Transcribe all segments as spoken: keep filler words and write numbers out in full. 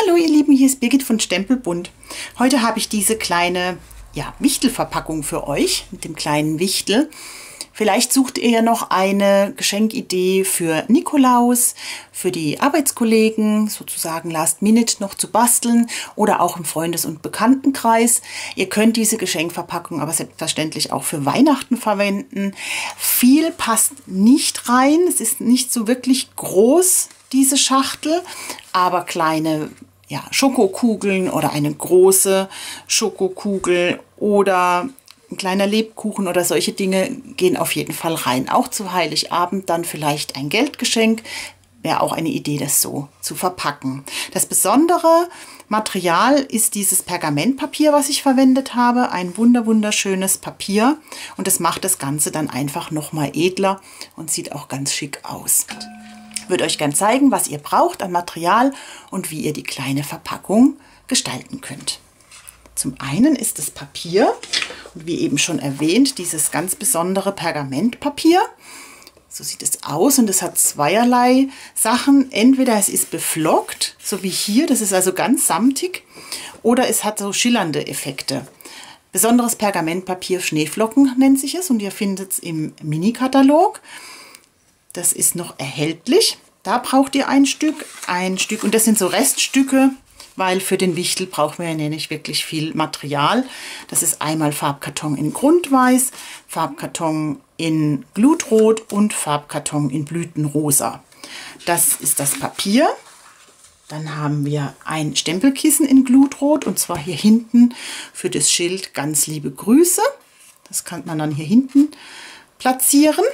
Hallo ihr Lieben, hier ist Birgit von Stempelbund. Heute habe ich diese kleine ja, Wichtelverpackung für euch mit dem kleinen Wichtel. Vielleicht sucht ihr ja noch eine Geschenkidee für Nikolaus, für die Arbeitskollegen, sozusagen Last Minute noch zu basteln oder auch im Freundes- und Bekanntenkreis. Ihr könnt diese Geschenkverpackung aber selbstverständlich auch für Weihnachten verwenden. Viel passt nicht rein, es ist nicht so wirklich groß, diese Schachtel, aber kleine ja, Schokokugeln oder eine große Schokokugel oder ein kleiner Lebkuchen oder solche Dinge gehen auf jeden Fall rein. Auch zu Heiligabend dann vielleicht ein Geldgeschenk. Wäre auch eine Idee, das so zu verpacken. Das besondere Material ist dieses Pergamentpapier, was ich verwendet habe. Ein wunder wunderschönes Papier. Und das macht das Ganze dann einfach nochmal edler und sieht auch ganz schick aus. Ich würde euch gern zeigen, was ihr braucht an Material und wie ihr die kleine Verpackung gestalten könnt. Zum einen ist das Papier, und wie eben schon erwähnt, dieses ganz besondere Pergamentpapier. So sieht es aus und es hat zweierlei Sachen. Entweder es ist beflockt, so wie hier, das ist also ganz samtig, oder es hat so schillernde Effekte. Besonderes Pergamentpapier, Schneeflocken nennt sich es, und ihr findet es im Mini-Katalog. Das ist noch erhältlich. Da braucht ihr ein Stück, ein Stück, und das sind so Reststücke, weil für den Wichtel brauchen wir ja nicht wirklich viel Material. Das ist einmal Farbkarton in Grundweiß, Farbkarton in Glutrot und Farbkarton in Blütenrosa. Das ist das Papier. Dann haben wir ein Stempelkissen in Glutrot, und zwar hier hinten für das Schild ganz liebe Grüße. Das kann man dann hier hinten platzieren.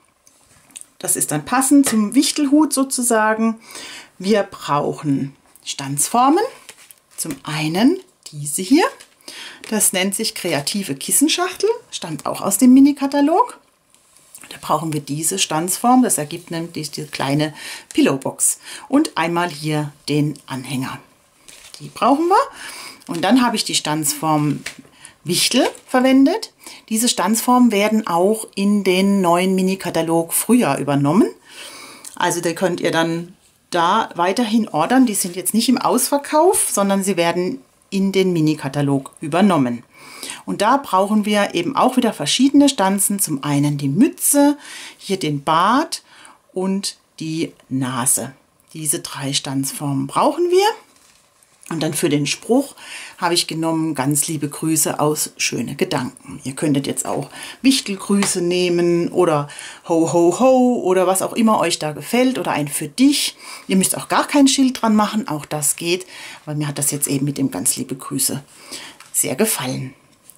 Das ist dann passend zum Wichtelhut sozusagen. Wir brauchen Stanzformen. Zum einen diese hier. Das nennt sich kreative Kissenschachtel. Stammt auch aus dem Mini-Katalog. Da brauchen wir diese Stanzform. Das ergibt nämlich diese kleine Pillowbox. Und einmal hier den Anhänger. Die brauchen wir. Und dann habe ich die Stanzform Wichtel verwendet. Diese Stanzformen werden auch in den neuen Mini-Katalog Frühjahr übernommen. Also da könnt ihr dann da weiterhin ordern. Die sind jetzt nicht im Ausverkauf, sondern sie werden in den Mini-Katalog übernommen. Und da brauchen wir eben auch wieder verschiedene Stanzen. Zum einen die Mütze, hier den Bart und die Nase. Diese drei Stanzformen brauchen wir. Und dann für den Spruch habe ich genommen, ganz liebe Grüße aus schöne Gedanken. Ihr könntet jetzt auch Wichtelgrüße nehmen oder Ho Ho Ho oder was auch immer euch da gefällt oder ein für dich. Ihr müsst auch gar kein Schild dran machen, auch das geht. Aber mir hat das jetzt eben mit dem ganz liebe Grüße sehr gefallen.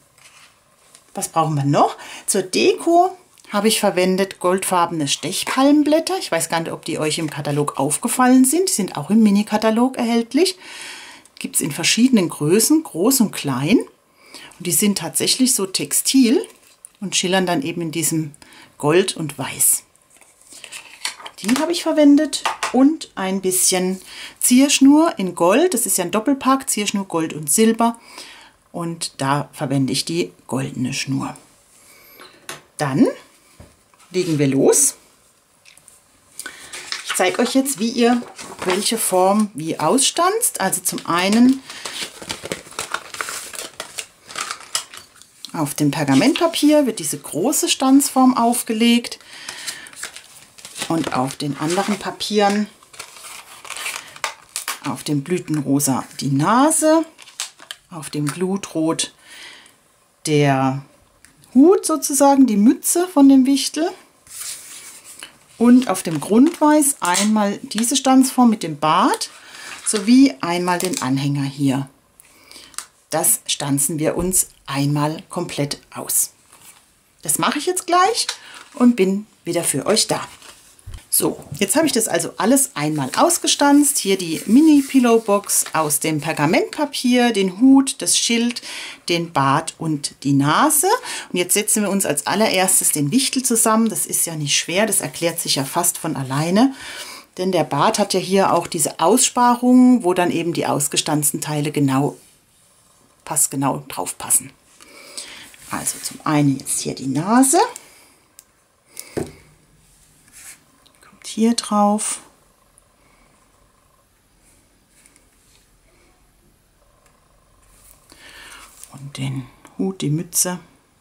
Was brauchen wir noch? Zur Deko habe ich verwendet goldfarbene Stechpalmenblätter. Ich weiß gar nicht, ob die euch im Katalog aufgefallen sind. Die sind auch im Mini-Katalog erhältlich. Gibt es in verschiedenen Größen, groß und klein. Und die sind tatsächlich so textil und schillern dann eben in diesem Gold und Weiß. Die habe ich verwendet und ein bisschen Zierschnur in Gold. Das ist ja ein Doppelpack, Zierschnur Gold und Silber. Und da verwende ich die goldene Schnur. Dann legen wir los. Ich zeige euch jetzt, wie ihr welche Form wie ausstanzt. Also zum einen auf dem Pergamentpapier wird diese große Stanzform aufgelegt und auf den anderen Papieren, auf dem Blütenrosa die Nase, auf dem Glutrot der Hut sozusagen, die Mütze von dem Wichtel. Und auf dem Grundweiß einmal diese Stanzform mit dem Bart sowie einmal den Anhänger hier. Das stanzen wir uns einmal komplett aus. Das mache ich jetzt gleich und bin wieder für euch da. So, jetzt habe ich das also alles einmal ausgestanzt. Hier die Mini-Pillowbox aus dem Pergamentpapier, den Hut, das Schild, den Bart und die Nase. Und jetzt setzen wir uns als allererstes den Wichtel zusammen. Das ist ja nicht schwer, das erklärt sich ja fast von alleine. Denn der Bart hat ja hier auch diese Aussparungen, wo dann eben die ausgestanzten Teile genau, passgenau drauf passen. Also zum einen jetzt hier die Nase. Hier drauf den Hut, die Mütze.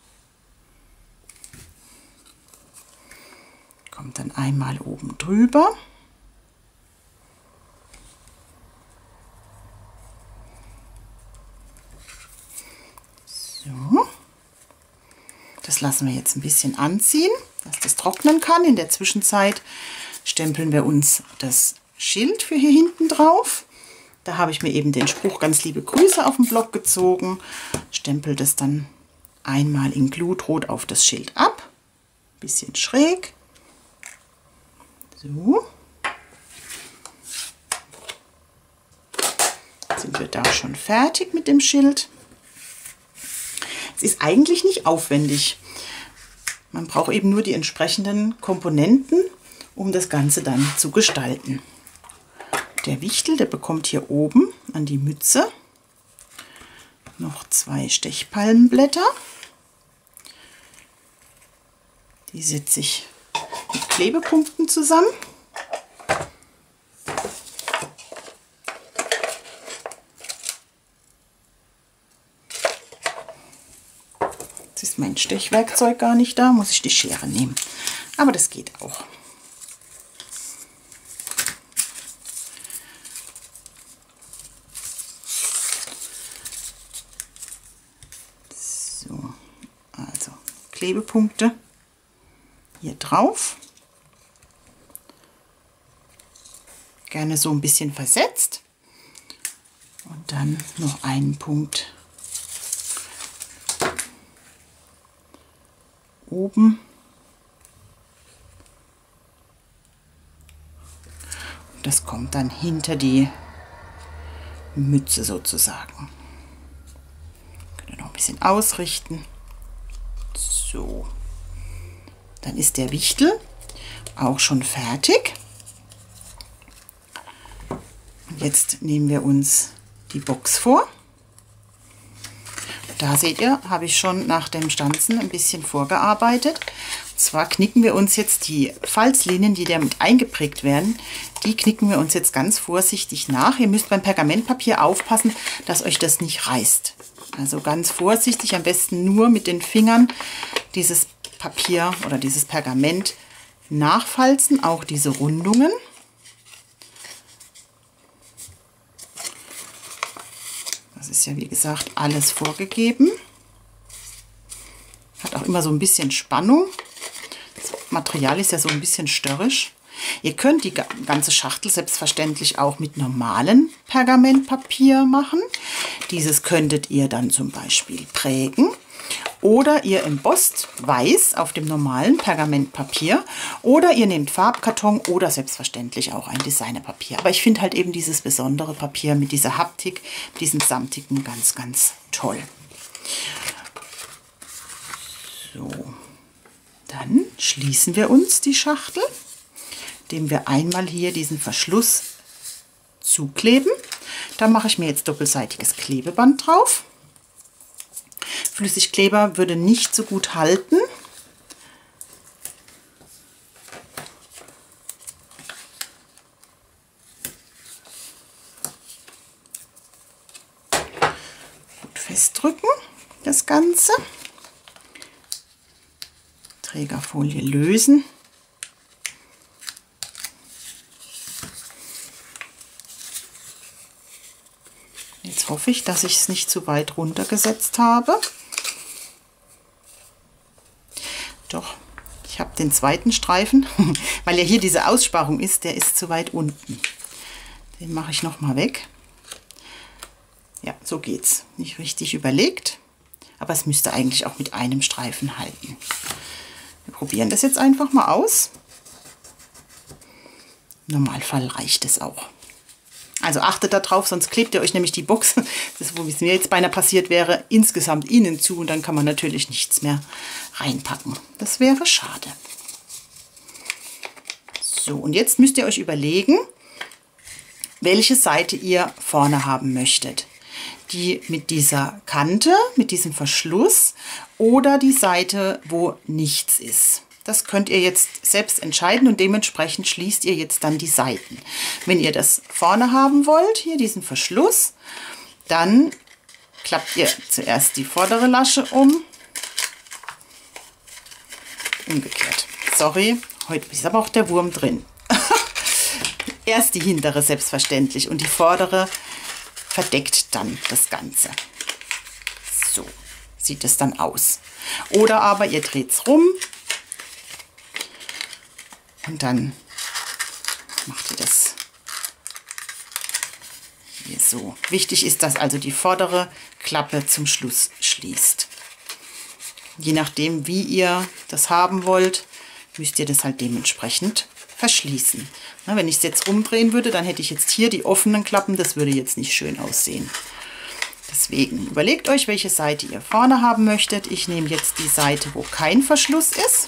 Kommt dann einmal oben drüber. So. Das lassen wir jetzt ein bisschen anziehen, dass das trocknen kann. In der Zwischenzeit stempeln wir uns das Schild für hier hinten drauf. Da habe ich mir eben den Spruch "Ganz liebe Grüße" auf den Block gezogen. Stempel das dann einmal in Glutrot auf das Schild ab. Bisschen schräg. So. Jetzt sind wir da schon fertig mit dem Schild. Es ist eigentlich nicht aufwendig. Man braucht eben nur die entsprechenden Komponenten, um das Ganze dann zu gestalten. Der Wichtel, der bekommt hier oben an die Mütze noch zwei Stechpalmenblätter. Die setze ich mit Klebepunkten zusammen. Jetzt ist mein Stechwerkzeug gar nicht da, muss ich die Schere nehmen. Aber das geht auch. So, also Klebepunkte hier drauf. Gerne so ein bisschen versetzt. Und dann noch einen Punkt oben. Das kommt dann hinter die Mütze sozusagen. Könnt ihr noch ein bisschen ausrichten. So. Dann ist der Wichtel auch schon fertig. Und jetzt nehmen wir uns die Box vor. Da seht ihr, habe ich schon nach dem Stanzen ein bisschen vorgearbeitet. Und zwar knicken wir uns jetzt die Falzlinien, die damit eingeprägt werden, die knicken wir uns jetzt ganz vorsichtig nach. Ihr müsst beim Pergamentpapier aufpassen, dass euch das nicht reißt. Also ganz vorsichtig, am besten nur mit den Fingern dieses Papier oder dieses Pergament nachfalzen, auch diese Rundungen. Das ist ja wie gesagt alles vorgegeben. Hat auch immer so ein bisschen Spannung. Das Material ist ja so ein bisschen störrisch. Ihr könnt die ganze Schachtel selbstverständlich auch mit normalem Pergamentpapier machen. Dieses könntet ihr dann zum Beispiel prägen. Oder ihr embosst weiß auf dem normalen Pergamentpapier. Oder ihr nehmt Farbkarton oder selbstverständlich auch ein Designerpapier. Aber ich finde halt eben dieses besondere Papier mit dieser Haptik, mit diesem Samtigen ganz, ganz toll. So, dann schließen wir uns die Schachtel, indem wir einmal hier diesen Verschluss zukleben. Da mache ich mir jetzt doppelseitiges Klebeband drauf. Flüssigkleber würde nicht so gut halten. Gut festdrücken das Ganze. Trägerfolie lösen. Jetzt hoffe ich, dass ich es nicht zu weit runtergesetzt habe. Doch, ich habe den zweiten Streifen, weil ja hier diese Aussparung ist, der ist zu weit unten. Den mache ich noch mal weg. Ja, so geht's. Nicht richtig überlegt, aber es müsste eigentlich auch mit einem Streifen halten. Wir probieren das jetzt einfach mal aus. Im Normalfall reicht es auch. Also achtet darauf, sonst klebt ihr euch nämlich die Box, das wo es mir jetzt beinahe passiert wäre, insgesamt innen zu und dann kann man natürlich nichts mehr reinpacken. Das wäre schade. So, und jetzt müsst ihr euch überlegen, welche Seite ihr vorne haben möchtet. Die mit dieser Kante, mit diesem Verschluss oder die Seite, wo nichts ist. Das könnt ihr jetzt selbst entscheiden und dementsprechend schließt ihr jetzt dann die Seiten. Wenn ihr das vorne haben wollt, hier diesen Verschluss, dann klappt ihr zuerst die vordere Lasche um. Umgekehrt. Sorry, heute ist aber auch der Wurm drin. Erst die hintere selbstverständlich und die vordere verdeckt dann das Ganze. So sieht es dann aus. Oder aber ihr dreht es rum und dann macht ihr das hier so. Wichtig ist, dass also die vordere Klappe zum Schluss schließt. Je nachdem, wie ihr das haben wollt, müsst ihr das halt dementsprechend verschließen. Na, wenn ich es jetzt rumdrehen würde, dann hätte ich jetzt hier die offenen Klappen. Das würde jetzt nicht schön aussehen. Deswegen überlegt euch, welche Seite ihr vorne haben möchtet. Ich nehme jetzt die Seite, wo kein Verschluss ist.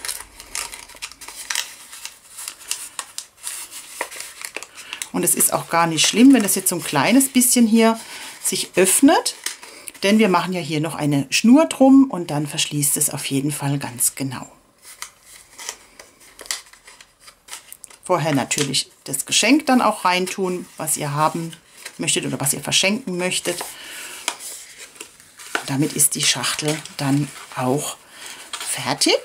Und es ist auch gar nicht schlimm, wenn das jetzt so ein kleines bisschen hier sich öffnet. Denn wir machen ja hier noch eine Schnur drum und dann verschließt es auf jeden Fall ganz genau. Vorher natürlich das Geschenk dann auch reintun, was ihr haben möchtet oder was ihr verschenken möchtet. Damit ist die Schachtel dann auch fertig.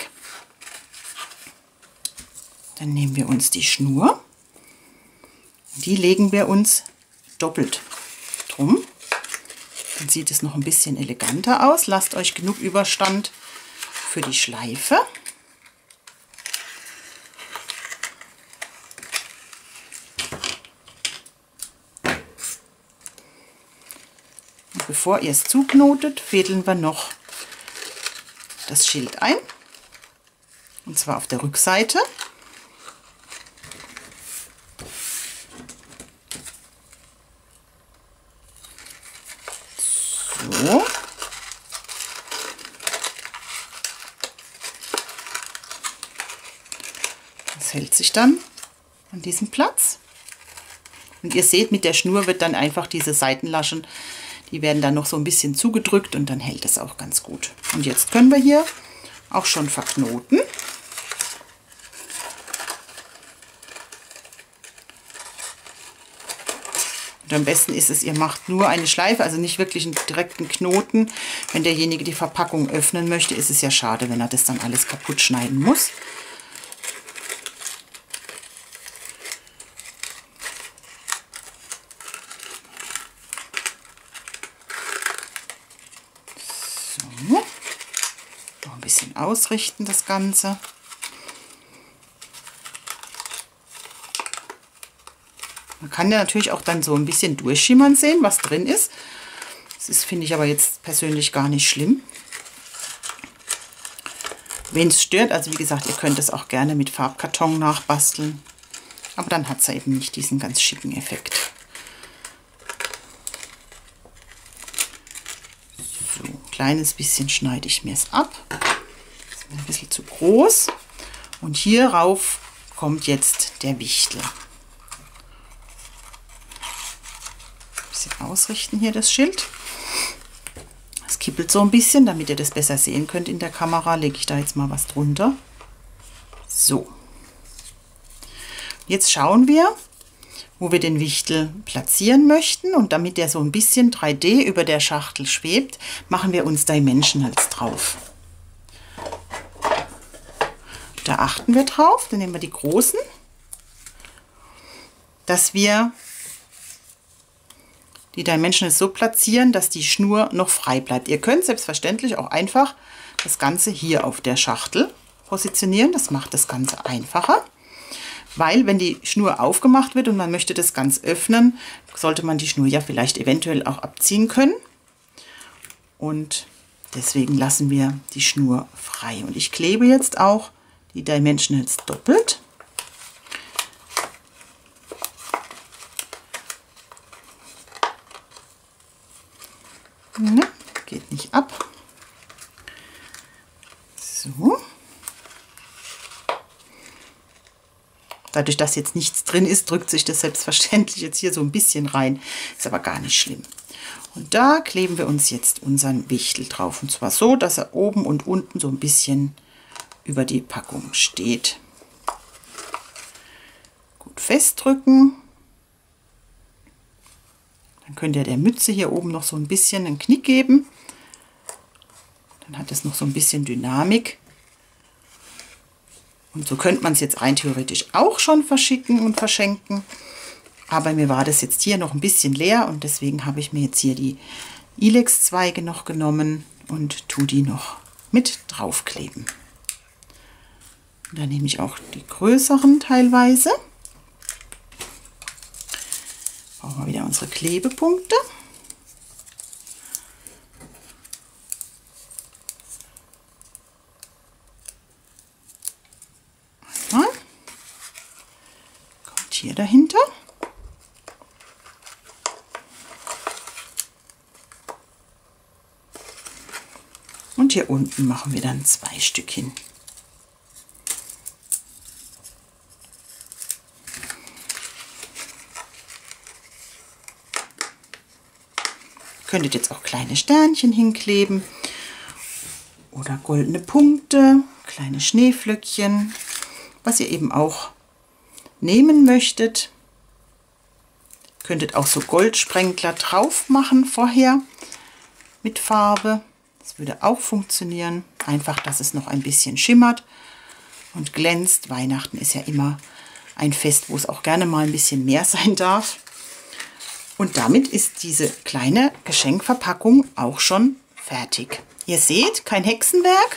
Dann nehmen wir uns die Schnur. Die legen wir uns doppelt drum. Dann sieht es noch ein bisschen eleganter aus. Lasst euch genug Überstand für die Schleife. Und bevor ihr es zuknotet, fädeln wir noch das Schild ein. Und zwar auf der Rückseite. So. Das hält sich dann an diesem Platz. Und ihr seht, mit der Schnur wird dann einfach diese Seitenlaschen, die werden dann noch so ein bisschen zugedrückt und dann hält es auch ganz gut. Und jetzt können wir hier auch schon verknoten. Und am besten ist es, ihr macht nur eine Schleife, also nicht wirklich einen direkten Knoten. Wenn derjenige die Verpackung öffnen möchte, ist es ja schade, wenn er das dann alles kaputt schneiden muss. So. Noch ein bisschen ausrichten das Ganze. Man kann ja natürlich auch dann so ein bisschen durchschimmern sehen, was drin ist. Das ist, finde ich, aber jetzt persönlich gar nicht schlimm. Wen es stört, also wie gesagt, ihr könnt es auch gerne mit Farbkarton nachbasteln. Aber dann hat es ja eben nicht diesen ganz schicken Effekt. So, ein kleines bisschen schneide ich mir es ab. Das ist mir ein bisschen zu groß. Und hierauf kommt jetzt der Wichtel. Ausrichten hier das Schild. Es kippelt so ein bisschen, damit ihr das besser sehen könnt in der Kamera, lege ich da jetzt mal was drunter. So. Jetzt schauen wir, wo wir den Wichtel platzieren möchten, und damit der so ein bisschen drei D über der Schachtel schwebt, machen wir uns Dimensionals drauf. Da achten wir drauf, dann nehmen wir die großen, dass wir die Dimensionals so platzieren, dass die Schnur noch frei bleibt. Ihr könnt selbstverständlich auch einfach das Ganze hier auf der Schachtel positionieren. Das macht das Ganze einfacher, weil wenn die Schnur aufgemacht wird und man möchte das ganz öffnen, sollte man die Schnur ja vielleicht eventuell auch abziehen können. Und deswegen lassen wir die Schnur frei. Und ich klebe jetzt auch die Dimensionals doppelt. Ne, geht nicht ab. So. Dadurch, dass jetzt nichts drin ist, drückt sich das selbstverständlich jetzt hier so ein bisschen rein. Ist aber gar nicht schlimm. Und da kleben wir uns jetzt unseren Wichtel drauf. Und zwar so, dass er oben und unten so ein bisschen über die Packung steht. Gut festdrücken. Dann könnt ihr der Mütze hier oben noch so ein bisschen einen Knick geben. Dann hat es noch so ein bisschen Dynamik. Und so könnte man es jetzt rein theoretisch auch schon verschicken und verschenken. Aber mir war das jetzt hier noch ein bisschen leer und deswegen habe ich mir jetzt hier die Ilex-Zweige noch genommen und tue die noch mit draufkleben. Und dann nehme ich auch die größeren teilweise. Brauchen wir wieder unsere Klebepunkte. Einmal. Kommt hier dahinter. Und hier unten machen wir dann zwei Stück hin. Könntet jetzt auch kleine Sternchen hinkleben oder goldene Punkte, kleine Schneeflöckchen, was ihr eben auch nehmen möchtet. Könntet auch so Goldsprenkler drauf machen vorher mit Farbe. Das würde auch funktionieren. Einfach, dass es noch ein bisschen schimmert und glänzt. Weihnachten ist ja immer ein Fest, wo es auch gerne mal ein bisschen mehr sein darf. Und damit ist diese kleine Geschenkverpackung auch schon fertig. Ihr seht, kein Hexenwerk.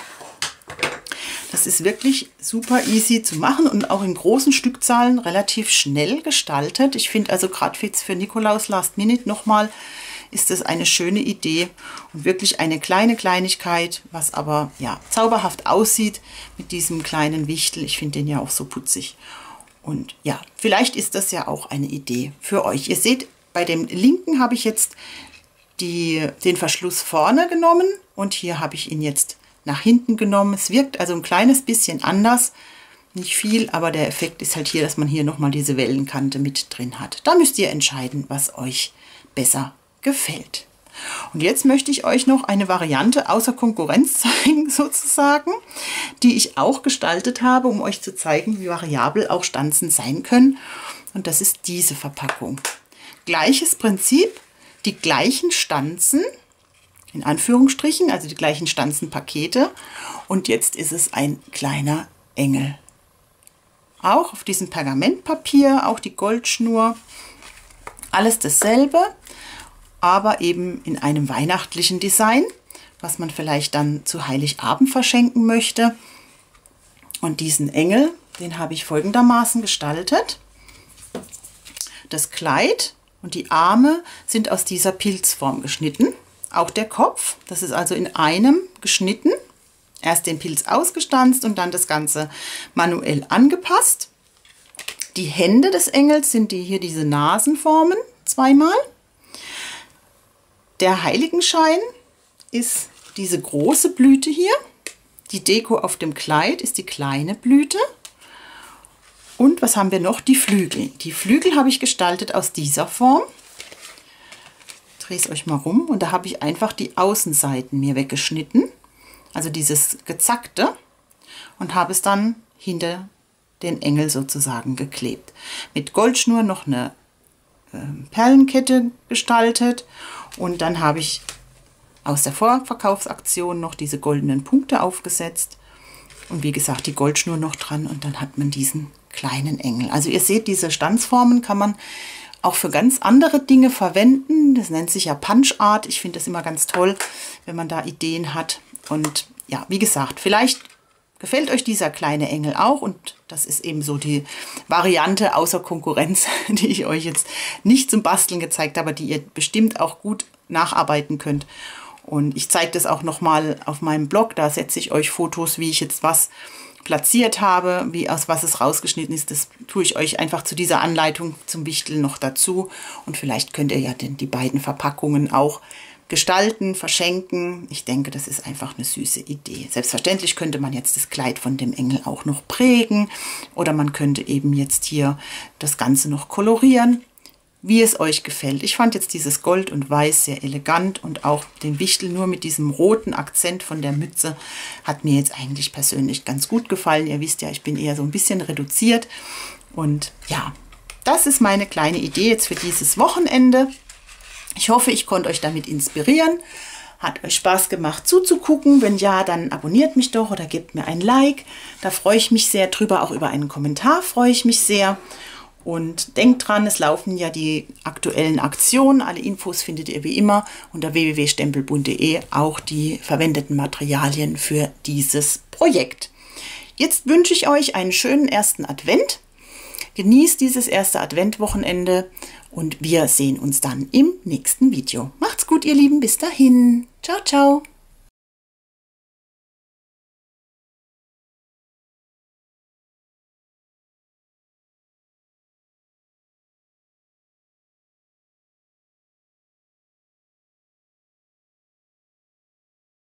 Das ist wirklich super easy zu machen und auch in großen Stückzahlen relativ schnell gestaltet. Ich finde also gerade jetzt für Nikolaus Last Minute nochmal ist das eine schöne Idee und wirklich eine kleine Kleinigkeit, was aber ja zauberhaft aussieht mit diesem kleinen Wichtel. Ich finde den ja auch so putzig. Und ja, vielleicht ist das ja auch eine Idee für euch. Ihr seht, bei dem linken habe ich jetzt die, den Verschluss vorne genommen und hier habe ich ihn jetzt nach hinten genommen. Es wirkt also ein kleines bisschen anders, nicht viel, aber der Effekt ist halt hier, dass man hier nochmal diese Wellenkante mit drin hat. Da müsst ihr entscheiden, was euch besser gefällt. Und jetzt möchte ich euch noch eine Variante außer Konkurrenz zeigen, sozusagen, die ich auch gestaltet habe, um euch zu zeigen, wie variabel auch Stanzen sein können. Und das ist diese Verpackung. Gleiches Prinzip, die gleichen Stanzen, in Anführungsstrichen, also die gleichen Stanzenpakete. Und jetzt ist es ein kleiner Engel. Auch auf diesem Pergamentpapier, auch die Goldschnur, alles dasselbe, aber eben in einem weihnachtlichen Design, was man vielleicht dann zu Heiligabend verschenken möchte. Und diesen Engel, den habe ich folgendermaßen gestaltet. Das Kleid und die Arme sind aus dieser Pilzform geschnitten. Auch der Kopf, das ist also in einem geschnitten. Erst den Pilz ausgestanzt und dann das Ganze manuell angepasst. Die Hände des Engels sind die hier diese Nasenformen zweimal. Der Heiligenschein ist diese große Blüte hier. Die Deko auf dem Kleid ist die kleine Blüte. Und was haben wir noch? Die Flügel. Die Flügel habe ich gestaltet aus dieser Form. Ich drehe es euch mal rum und da habe ich einfach die Außenseiten mir weggeschnitten. Also dieses gezackte und habe es dann hinter den Engel sozusagen geklebt. Mit Goldschnur noch eine äh, Perlenkette gestaltet und dann habe ich aus der Vorverkaufsaktion noch diese goldenen Punkte aufgesetzt und wie gesagt die Goldschnur noch dran und dann hat man diesen kleinen Engel. Also ihr seht, diese Stanzformen kann man auch für ganz andere Dinge verwenden. Das nennt sich ja Punch Art. Ich finde das immer ganz toll, wenn man da Ideen hat. Und ja, wie gesagt, vielleicht gefällt euch dieser kleine Engel auch. Und das ist eben so die Variante außer Konkurrenz, die ich euch jetzt nicht zum Basteln gezeigt habe, die ihr bestimmt auch gut nacharbeiten könnt. Und ich zeige das auch nochmal auf meinem Blog. Da setze ich euch Fotos, wie ich jetzt was platziert habe, wie aus was es rausgeschnitten ist. Das tue ich euch einfach zu dieser Anleitung zum Wichteln noch dazu. Und vielleicht könnt ihr ja denn die beiden Verpackungen auch gestalten, verschenken. Ich denke, das ist einfach eine süße Idee. Selbstverständlich könnte man jetzt das Kleid von dem Engel auch noch prägen oder man könnte eben jetzt hier das Ganze noch kolorieren, wie es euch gefällt. Ich fand jetzt dieses Gold und Weiß sehr elegant und auch den Wichtel nur mit diesem roten Akzent von der Mütze hat mir jetzt eigentlich persönlich ganz gut gefallen. Ihr wisst ja, ich bin eher so ein bisschen reduziert und ja, das ist meine kleine Idee jetzt für dieses Wochenende. Ich hoffe, ich konnte euch damit inspirieren. Hat euch Spaß gemacht zuzugucken? Wenn ja, dann abonniert mich doch oder gebt mir ein Like. Da freue ich mich sehr drüber. Auch über einen Kommentar freue ich mich sehr. Und denkt dran, es laufen ja die aktuellen Aktionen. Alle Infos findet ihr wie immer unter w w w punkt stempelbund punkt de, auch die verwendeten Materialien für dieses Projekt. Jetzt wünsche ich euch einen schönen ersten Advent. Genießt dieses erste Adventwochenende und wir sehen uns dann im nächsten Video. Macht's gut, ihr Lieben. Bis dahin. Ciao, ciao.